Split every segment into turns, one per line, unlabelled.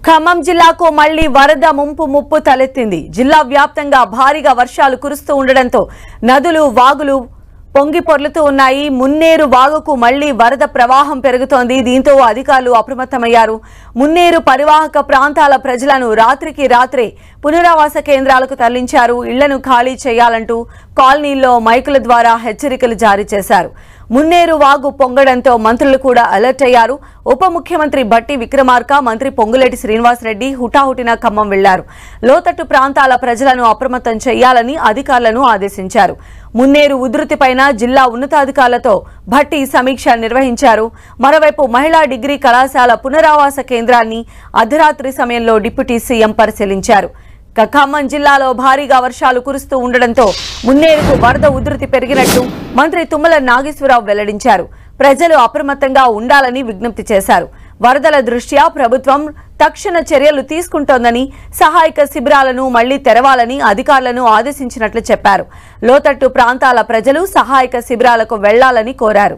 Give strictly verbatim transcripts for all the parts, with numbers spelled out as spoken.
ఖమ్మం జిల్లాకు మళ్లీ వరద ముంపు ముప్పు తలెత్తింది. జిల్లా వ్యాప్తంగా భారీగా వర్షాలు కురుస్తూ ఉండడంతో నదులు వాగులు పొంగి పొర్లుతూ ఉన్నాయి. మున్నేరు వాగుకు మళ్లీ వరద ప్రవాహం పెరుగుతోంది. దీంతో అధికారులు అప్రమత్తమయ్యారు. మున్నేరు పరివాహక ప్రాంతాల ప్రజలను రాత్రికి రాత్రే పునరావాస కేంద్రాలకు తరలించారు. ఇళ్లను ఖాళీ చేయాలంటూ కాలనీల్లో మైకుల ద్వారా హెచ్చరికలు జారీ చేశారు. మున్నేరు వాగు పొంగడంతో మంత్రులు కూడా అలర్ట్ అయ్యారు. ఉప ముఖ్యమంత్రి బట్టి విక్రమార్క, మంత్రి పొంగులేటి శ్రీనివాసరెడ్డి హుటాహుటిన ఖమ్మం వెళ్లారు. లోతట్టు ప్రాంతాల ప్రజలను అప్రమత్తం చేయాలని అధికారులను ఆదేశించారు. మున్నేరు ఉధృతిపైన జిల్లా ఉన్నతాధికారులతో భట్టి సమీక్ష నిర్వహించారు. మరోవైపు మహిళా డిగ్రీ కళాశాల పునరావాస కేంద్రాన్ని అర్ధరాత్రి సమయంలో డిప్యూటీ సీఎం పరిశీలించారు. ఖమ్మం జిల్లాలో భారీగా వర్షాలు కురుస్తూ ఉండడంతో మున్నేరుకు వరద ఉధృతి పెరిగినట్లు మంత్రి తుమ్మల నాగేశ్వరరావు వెల్లడించారు. ప్రజలు అప్రమత్తంగా ఉండాలని విజ్ఞప్తి చేశారు. వరదల దృష్ట్యా ప్రభుత్వం తక్షణ చర్యలు తీసుకుంటోందని, సహాయక శిబిరాలను మళ్లీ తెరవాలని అధికారులను ఆదేశించినట్లు చెప్పారు. లోతట్టు ప్రాంతాల ప్రజలు సహాయక శిబిరాలకు వెళ్లాలని కోరారు.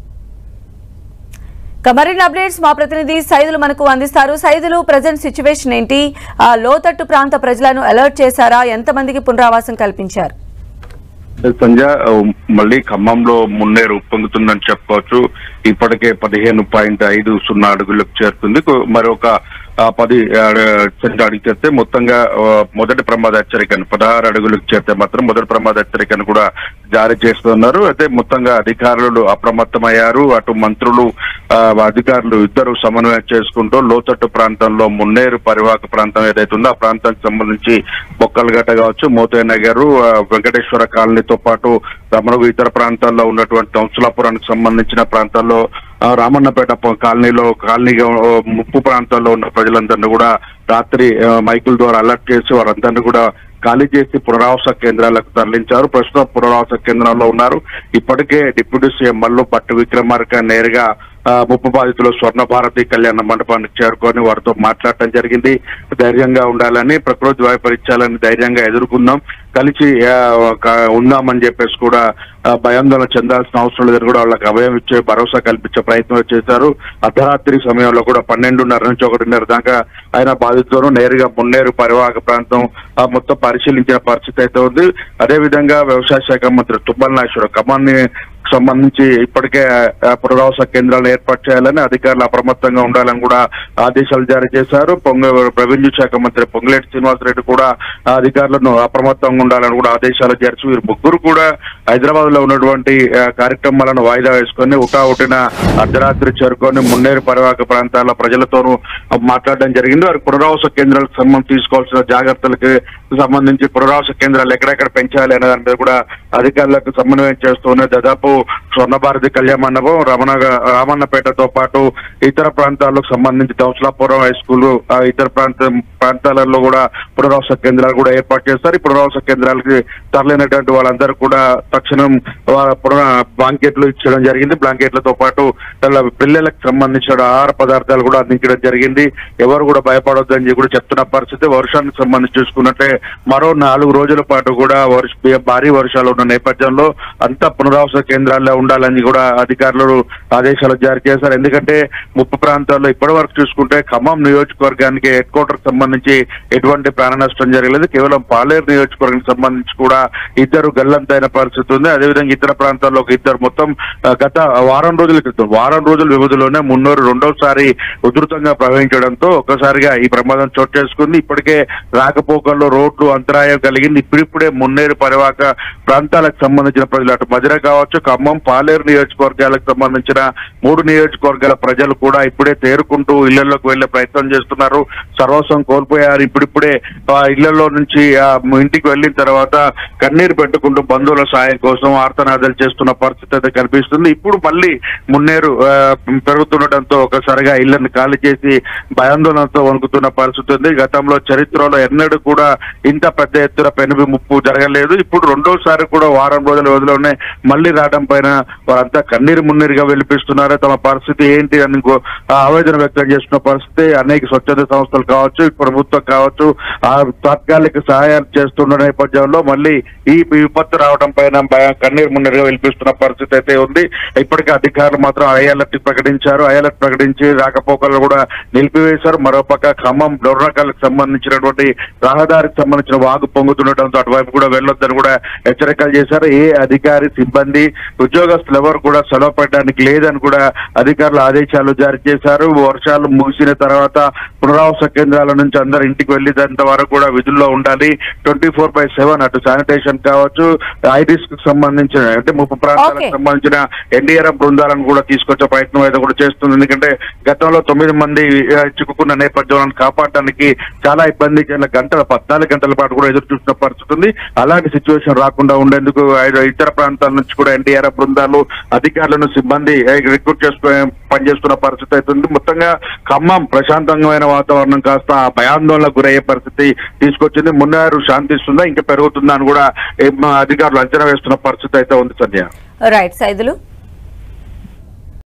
మరిన్ని అప్డేట్స్ మా ప్రతినిధి సైదులు మనకు అందిస్తారు. సైదులు, ప్రజెంట్ సిచ్యువేషన్ ఏంటి? లోతట్టు ప్రాంత ప్రజలను అలర్ట్ చేశారా? ఎంతమందికి పునరావాసం కల్పించారు?
సంజ, మళ్ళీ ఖమ్మంలో మున్నేరు ఉప్పొంగుతుందని చెప్పుకోవచ్చు. ఇప్పటికే పదిహేను పాయింట్ ఐదు సున్నా అడుగులకు చేరుతుంది. మరొక పది సెంట్ అడిగి చేస్తే మొత్తంగా మొదటి ప్రమాద హెచ్చరికను పదహారు అడుగులకు చేస్తే మాత్రం మొదటి ప్రమాద హెచ్చరికను కూడా జారీ చేస్తున్నారు. అయితే మొత్తంగా అధికారులు అప్రమత్తమయ్యారు. అటు మంత్రులు అధికారులు ఇద్దరు సమన్వయం చేసుకుంటూ లోతట్టు ప్రాంతంలో మున్నేరు పరివాహక ప్రాంతం ఏదైతే ఉందో ఆ ప్రాంతానికి సంబంధించి బొక్కలగట్ట కావచ్చు, మోతే నగర్, వెంకటేశ్వర కాలనీతో పాటు రమణగు ఇతర ప్రాంతాల్లో ఉన్నటువంటి కంసులాపురానికి సంబంధించిన ప్రాంతాల్లో రామన్నపేట కాలనీలో కాలనీ ముప్పు ప్రాంతాల్లో ఉన్న ప్రజలందరినీ కూడా రాత్రి మైకుల ద్వారా అలర్ట్ చేసి వారందరినీ కూడా ఖాళీ చేసి పునరావాస కేంద్రాలకు తరలించారు. ప్రస్తుతం పునరావాస కేంద్రాల్లో ఉన్నారు. ఇప్పటికే డిప్యూటీ సీఎం మల్లు భట్టి విక్రమార్క నేరుగా ముప్పు బాధితులు స్వర్ణ భారతి కళ్యాణ మండపానికి చేరుకొని వారితో మాట్లాడటం జరిగింది. ధైర్యంగా ఉండాలని, ప్రకృతి వైపరీత్యాలని ధైర్యంగా ఎదుర్కొందాం, కలిసి ఉందామని చెప్పేసి కూడా భయాందోళన చెందాల్సిన అవసరం లేదని కూడా వాళ్ళకి అభయం ఇచ్చే భరోసా కల్పించే ప్రయత్నం చేశారు. అర్ధరాత్రి సమయంలో కూడా పన్నెండున్నర నుంచి ఒకటిన్నర దాకా ఆయన బాధితులను నేరుగా మున్నేరు పరివాహక ప్రాంతం మొత్తం పరిశీలించిన పరిస్థితి అయితే ఉంది. అదేవిధంగా వ్యవసాయ శాఖ మంత్రి తుమ్మల నాగేశ్వరరావు ఖమ్మాన్ని సంబంధించి ఇప్పటికే పునరావాస కేంద్రాలను ఏర్పాటు చేయాలని, అధికారులు అప్రమత్తంగా ఉండాలని కూడా ఆదేశాలు జారీ చేశారు. పొంగ రెవెన్యూ శాఖ మంత్రి పొంగులేటి శ్రీనివాసరెడ్డి కూడా అధికారులను అప్రమత్తంగా ఉండాలని కూడా ఆదేశాలు జారీ. వీరు ముగ్గురు కూడా హైదరాబాద్ లో ఉన్నటువంటి కార్యక్రమాలను వాయిదా వేసుకొని ఉటావుటిన అర్ధరాత్రి చేరుకొని మున్నేరు పరివాహక ప్రాంతాల ప్రజలతోనూ మాట్లాడడం జరిగింది. వారి పునరావాస కేంద్రాలకు సంబంధించి తీసుకోవాల్సిన జాగ్రత్తలకు సంబంధించి పునరావాస కేంద్రాలు ఎక్కడెక్కడ పెంచాలి అనే దాని మీద కూడా అధికారులకు సమన్వయం చేస్తూనే దాదాపు స్వర్ణ భారతి కళ్యాణ మండపం, రమణ రామన్నపేటతో పాటు ఇతర ప్రాంతాలకు సంబంధించి దౌసలాపురం హై స్కూల్, ఇతర ప్రాంత ప్రాంతాలలో కూడా పునరావాస కేంద్రాలు కూడా ఏర్పాటు చేస్తారు. ఈ పునరావాస కేంద్రాలకి తరలినటువంటి వాళ్ళందరూ కూడా తక్షణం బ్లాంకెట్లు ఇచ్చడం జరిగింది. బ్లాంకెట్లతో పాటు పిల్లలకు సంబంధించిన ఆహార పదార్థాలు కూడా అందించడం జరిగింది. ఎవరు కూడా భయపడొద్దని కూడా చెప్తున్న పరిస్థితి. వర్షానికి సంబంధించి చూసుకున్నట్టే మరో నాలుగు రోజుల పాటు కూడా భారీ వర్షాలు ఉన్న నేపథ్యంలో అంతా పునరావాస కేంద్రాల్లో ఉండాలని కూడా అధికారులు ఆదేశాలు జారీ చేశారు. ఎందుకంటే ముప్పు ప్రాంతాల్లో ఇప్పటి వరకు చూసుకుంటే ఖమ్మం నియోజకవర్గానికి హెడ్ క్వార్టర్ సంబంధించి ఎటువంటి ప్రాణ నష్టం జరగలేదు. కేవలం పాలేరు నియోజకవర్గానికి సంబంధించి కూడా ఇద్దరు గల్లంతైన పరిస్థితి ఉంది. అదేవిధంగా ఇతర ప్రాంతాల్లో ఇద్దరు మొత్తం గత వారం రోజుల క్రితం వారం రోజుల వ్యవధిలోనే మున్నూరు రెండోసారి ఉధృతంగా ప్రవహించడంతో ఒక్కసారిగా ఈ ప్రమాదం చోటు చేసుకుంది. ఇప్పటికే రాకపోకల్లో రోడ్లు అంతరాయం కలిగింది. ఇప్పుడిప్పుడే మున్నేరు పరివాహక ప్రాంతాలకు సంబంధించిన ప్రజలు అటు మధిర కావచ్చు, ఖమ్మం, పాలేరు నియోజకవర్గాలకు సంబంధించిన మూడు నియోజకవర్గాల ప్రజలు కూడా ఇప్పుడే తేరుకుంటూ ఇళ్లలోకి వెళ్లే ప్రయత్నం చేస్తున్నారు. సర్వస్వం కోల్పోయారు. ఇప్పుడిప్పుడే ఇళ్లలో నుంచి ఇంటికి వెళ్లిన తర్వాత కన్నీరు పెట్టుకుంటూ బంధువుల సాయం కోసం ఆర్తనాదాలు చేస్తున్న పరిస్థితి అయితే కనిపిస్తుంది. ఇప్పుడు మళ్ళీ మున్నేరు పెరుగుతుండటంతో ఒకసారిగా ఇళ్లను ఖాళీ చేసి భయాందోళనతో వణుకుతున్న పరిస్థితి ఉంది. గతంలో చరిత్రలో ఎన్నడూ కూడా ఇంత పెద్ద ఎత్తున పెనుగు ముప్పు జరగలేదు. ఇప్పుడు రెండోసారి కూడా వారం రోజుల వ్యవధిలోనే మళ్లీ రావడం పైన వారంతా కన్నీరు మున్నీరుగా వెలిపిస్తున్నారు. తమ పరిస్థితి ఏంటి అని ఆవేదన వ్యక్తం చేస్తున్న పరిస్థితి. అనేక స్వచ్ఛంద సంస్థలు కావచ్చు, ప్రభుత్వం కావచ్చు, ఆ తాత్కాలిక సహాయాలు చేస్తున్న నేపథ్యంలో మళ్ళీ ఈ విపత్తు రావడం పైన కన్నీరు మున్నీరుగా వెలిపిస్తున్న పరిస్థితి అయితే ఉంది. ఇప్పటికే అధికారులు మాత్రం హై అలర్ట్ ప్రకటించారు. హై అలర్ట్ ప్రకటించి రాకపోకలు కూడా నిలిపివేశారు. మరోపక్క ఖమ్మం డొర్నకల్కి సంబంధించినటువంటి రహదారికి సంబంధించిన వాగు పొంగుతుండటంతో అటువైపు కూడా వెళ్ళొద్దని కూడా హెచ్చరికలు చేశారు. ఏ అధికారి సిబ్బంది ఉద్యోగస్తులు ఎవరు కూడా సెలవు పెట్టడానికి లేదని కూడా అధికారులు ఆదేశాలు జారీ చేశారు. వర్షాలు ముగిసిన తర్వాత పునరావాస కేంద్రాల నుంచి అందరు ఇంటికి వెళ్ళేంత వరకు కూడా విధుల్లో ఉండాలి. ట్వంటీ ఫోర్ బై సెవెన్ అటు శానిటేషన్ కావచ్చు, ఐరిస్ కు సంబంధించిన అంటే ముప్పు ప్రాంతాలకు సంబంధించిన ఎన్డీఆర్ఎఫ్ బృందాలను కూడా తీసుకొచ్చే ప్రయత్నం అయితే కూడా చేస్తుంది. ఎందుకంటే గతంలో తొమ్మిది మంది చిక్కుకున్న నేపథ్యంలో కాపాడడానికి చాలా ఇబ్బంది, గంటల పద్నాలుగు గంటల పాటు కూడా ఎదురు చూసిన పరిస్థితి ఉంది. అలాంటి సిచ్యువేషన్ రాకుండా ఉండేందుకు ఇతర ప్రాంతాల నుంచి కూడా ఎన్డీఆర్ఎఫ్ బృందాలు అధికారులను సిబ్బంది రిక్రూట్ చేసుకుని పనిచేస్తున్న పరిస్థితి అవుతుంది. మొత్తంగా ఖమ్మం ప్రశాంతమైన వాతావరణం కాస్త భయాందోళనకు గురయ్యే పరిస్థితి తీసుకొచ్చింది. మున్నేరు శాంతిస్తుందా ఇంకా పెరుగుతుందా అని కూడా అధికారులు అంచనా వేస్తున్న పరిస్థితి అయితే ఉంది. సంధ్య
రైట్ సైదులు.